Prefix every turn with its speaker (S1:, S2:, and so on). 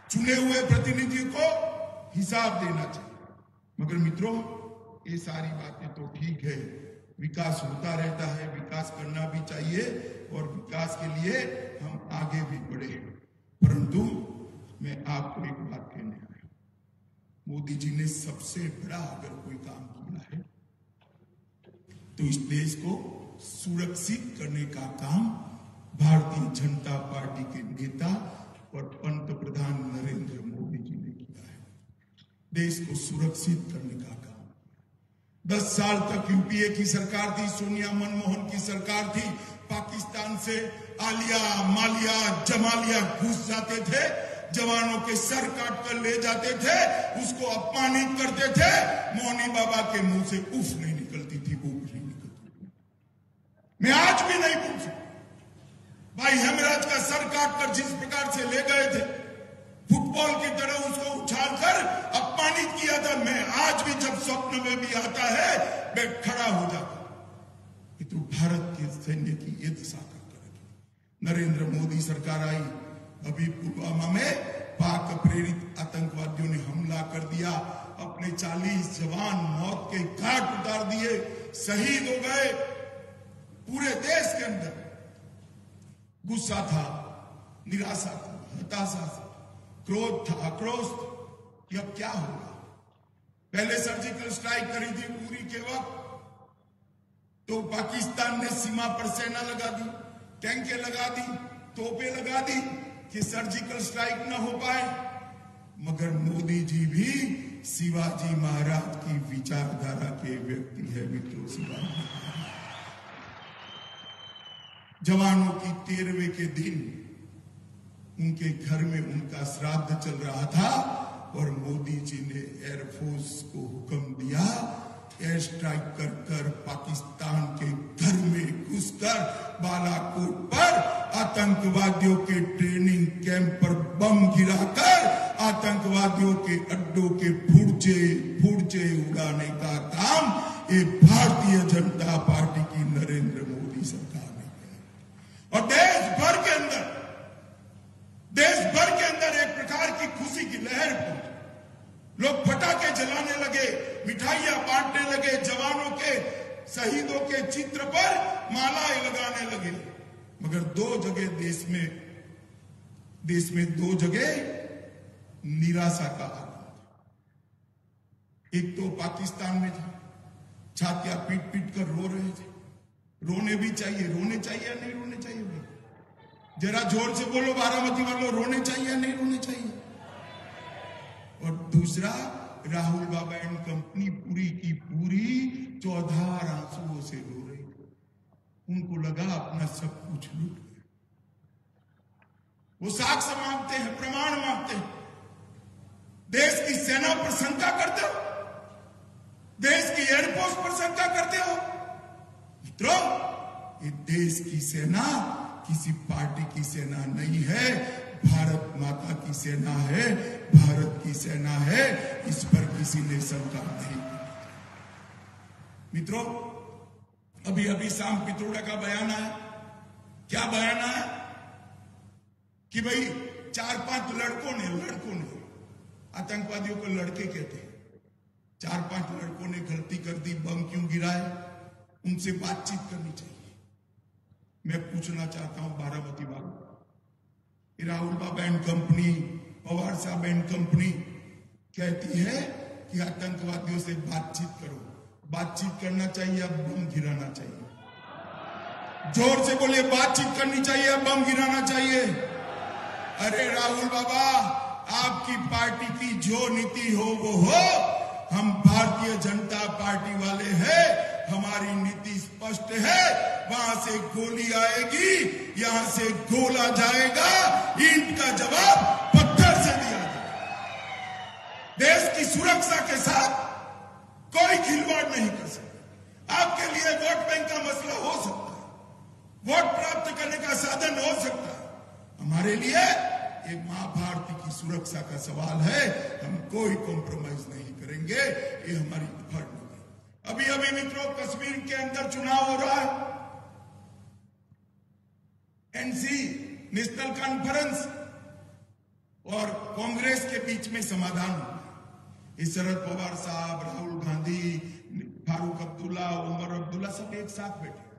S1: चुने हुए प्रतिनिधि को हिसाब देना चाहिए। मगर मित्रों, ये सारी बातें तो ठीक है, विकास होता रहता है, विकास करना भी चाहिए और विकास के लिए हम आगे भी बढ़े। परंतु मैं आपको एक बात कहने आया, मोदी जी ने सबसे बड़ा अगर कोई काम किया है तो इस देश को सुरक्षित करने का काम भारतीय जनता पार्टी के नेता और पंतप्रधान नरेंद्र मोदी जी ने किया है। देश को सुरक्षित करने का काम 10 साल तक यूपीए की सरकार थी, सोनिया मनमोहन की सरकार थी। पाकिस्तान से आलिया मालिया जमालिया घुस जाते थे, जवानों के सर काट कर ले जाते थे, उसको अपमानित करते थे। मौनी बाबा के मुंह से उफ नहीं निकलती थी, वो नहीं निकलती थी। मैं आज भी नहीं भूल सकता भाई हेमराज का सर काट कर जिस प्रकार से ले गए थे, फुटबॉल की तरह उसको उछालकर अपमानित किया था। मैं आज भी जब स्वप्न में भी आता है मैं खड़ा हो जाता। ये तो भारत के सैन्य की ये दशा करके रखी। नरेंद्र मोदी सरकार आई, अभी पुलवामा में पाक प्रेरित आतंकवादियों ने हमला कर दिया, अपने 40 जवान मौत के घाट उतार दिए, शहीद हो गए। पूरे देश के अंदर गुस्सा था, निराशा था, हताशा था, क्रोध था, आक्रोश था कि अब क्या होगा। पहले सर्जिकल स्ट्राइक करी थी उरी के वक्त, तो पाकिस्तान ने सीमा पर सेना लगा दी, टैंकें लगा दी, तोपें लगा दी कि सर्जिकल स्ट्राइक न हो पाए। मगर मोदी जी भी शिवाजी महाराज की विचारधारा के व्यक्ति है मित्रों। शिवाजी जवानों की 13वें के दिन उनके घर में उनका श्राद्ध चल रहा था और मोदी जी ने एयरफोर्स को हुक्म दिया, एयर स्ट्राइक कर कर पाकिस्तान के घर में घुसकर बालाकोट पर आतंकवादियों के ट्रेनिंग कैंप पर बम गिराकर आतंकवादियों के अड्डों के फुर्जे उड़ाने का काम ये भारतीय जनता पार्टी की नरेंद्र मोदी सरकार ने किया। और देश भर के अंदर एक प्रकार की खुशी की लहर पहुंची। लोग पटाखे जलाने लगे, मिठाइयां बांटने लगे, जवानों के शहीदों के चित्र पर मालाएं लगाने लगे। मगर 2 जगह देश में 2 जगह निराशा का आगमन था। एक तो पाकिस्तान में था, छातियां पीट पीट कर रो रहे थे। रोने भी चाहिए, रोने चाहिए या नहीं रोने चाहिए भाई? जरा जोर से बोलो बारामती वालों, रोने चाहिए या नहीं रोने चाहिए? और दूसरा, राहुल बाबा एंड कंपनी पूरी की पूरी 14 आंसुओं से रो रही थी। उनको लगा अपना सब कुछ लूट गया। वो साक्ष्य मांगते हैं, प्रमाण मांगते हैं। देश की सेना पर शंका करते हो, देश की एयरफोर्स पर शंका करते हो। मित्रों, ये देश की सेना किसी पार्टी की सेना नहीं है, भारत माता की सेना है, भारत की सेना है। इस पर किसी ने शंका नहीं की। मित्रों, अभी अभी शाम पित्रोड़ा का बयान आया। क्या बयान आया कि भाई 4-5 लड़कों ने आतंकवादियों को लड़के कहते हैं, 4-5 लड़कों ने गलती कर दी, बम क्यों गिराए, उनसे बातचीत करनी चाहिए। मैं पूछना चाहता हूं बारामती वालों, राहुल बाबा एंड कंपनी, पवार साहब एंड कंपनी कहती है कि आतंकवादियों से बातचीत करो। बातचीत करना चाहिए या बम गिराना चाहिए? जोर से बोलिए, बातचीत करनी चाहिए या बम गिराना चाहिए? अरे राहुल बाबा, आपकी पार्टी की जो नीति हो वो हो, हम भारतीय जनता पार्टी वाले हैं, हमारी नीति स्पष्ट है। वहां से गोली आएगी, यहां से गोला जाएगा, ईंट का जवाब पत्थर से दिया जाएगा। देश की सुरक्षा के साथ कोई खिलवाड़ नहीं कर सकता। आपके लिए वोट बैंक का मसला हो सकता है, वोट प्राप्त करने का साधन हो सकता है। हमारे लिए एक मां भारती की सुरक्षा का सवाल है, हम कोई कॉम्प्रोमाइज नहीं करेंगे, ये हमारी फर्ज है। अभी अभी मित्रों, कश्मीर के अंदर चुनाव हो रहा है। एनसी नेशनल कॉन्फ्रेंस और कांग्रेस के बीच में समाधान होगा। ये शरद पवार साहब, राहुल गांधी, फारूक अब्दुल्ला, उमर अब्दुल्ला सब एक साथ बैठे।